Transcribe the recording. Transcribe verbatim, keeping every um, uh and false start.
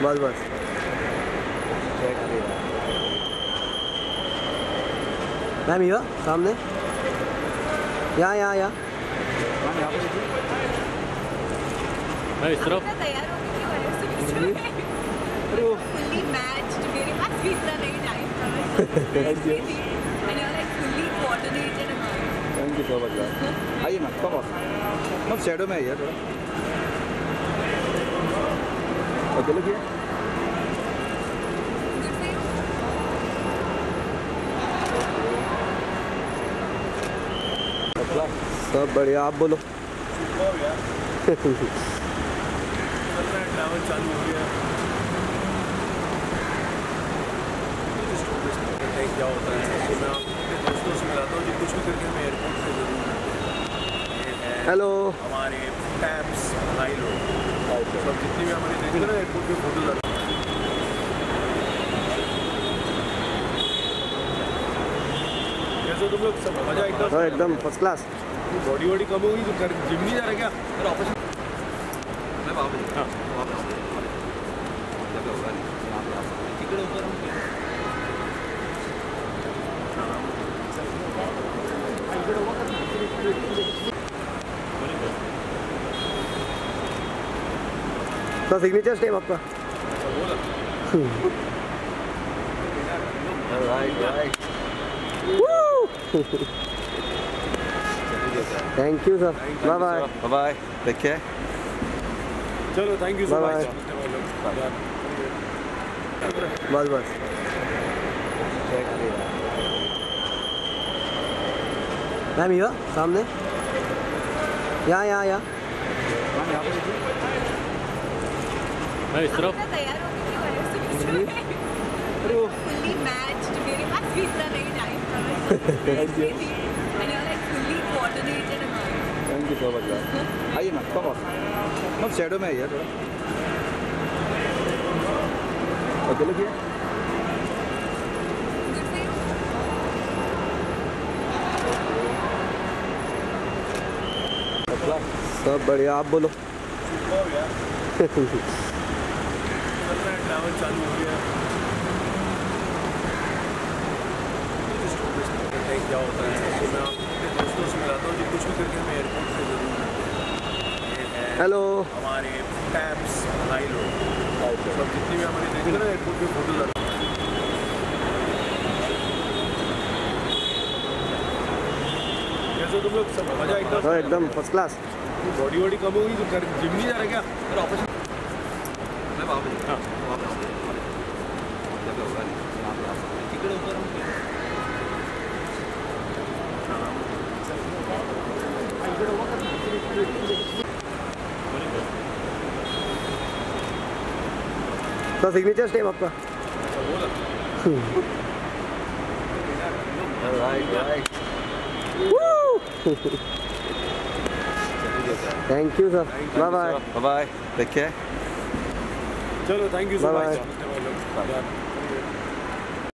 बस बस मैम ये सामने यहाँ यहाँ यहाँ मैं इस तरफ तैयार होने की वजह से अरे वो फुल्ली मैच्ड मेरे पास भी इतना नहीं टाइम था and you are like fully coordinated about thank you so much आइए ना कम ऑफ मत शैडो में आइए थोड़ा अकेले किया सब बढ़िया आप बोलो ट्रैवल चालू हो गया क्या होता है तो मैं अपने दोस्तों से मिलाता हूँ जो कुछ भी करके हमें एयरपोर्ट से जरूर हेलो हमारे टैप्स भाई लोग सब जितनी भी हमारी देखते ना एयरपोर्ट पे फोटो लगा कैसे तुम लोग सब मजा एकदम एकदम फर्स्ट क्लास बॉडी वॉडी कम होगी तो कर जिम नहीं जा रहा क्या फिर ऑपरेशन मैं वहाँ पे हाँ वहाँ पे जब होगा यहाँ पे टिकट ऊपर तो सिग्नेचर स्टेप आपका thank you sir bye bye bye bye take care चलो thank you so Bye much बस बस मैम ये सामने यहाँ यहाँ यहाँ मैं इस तरफ तैयार होने की वजह से अरे वो फुल्ली मैच्ड मेरे पास भी इतना नहीं टाइम था and you are like fully coordinated about thank you so much आइए ना कम ऑफ मत शैडो में आइए थोड़ा अकेले किया सब बढ़िया आप बोलो ट्रैवल चालू हो गया क्या होता है तो मैं अपने दोस्तों से मिलाता हूँ जो कुछ भी करके हमें एयरपोर्ट से जरूर हेलो हमारे टैप्स भाई लोग सब जितनी भी हमारी देखते ना एयरपोर्ट पे फोटो लगा कैसे तुम लोग सब मजा एकदम एकदम फर्स्ट क्लास बॉडी वॉडी कम होगी तो कर जिम नहीं जा रहा क्या फिर ऑपरेशन मैं वहाँ पे हाँ वहाँ पे जब होगा यहाँ पे टिकट ऊपर तो सिग्नेचर स्टेप आपका thank you sir bye bye bye bye take care चलो thank you so Bye much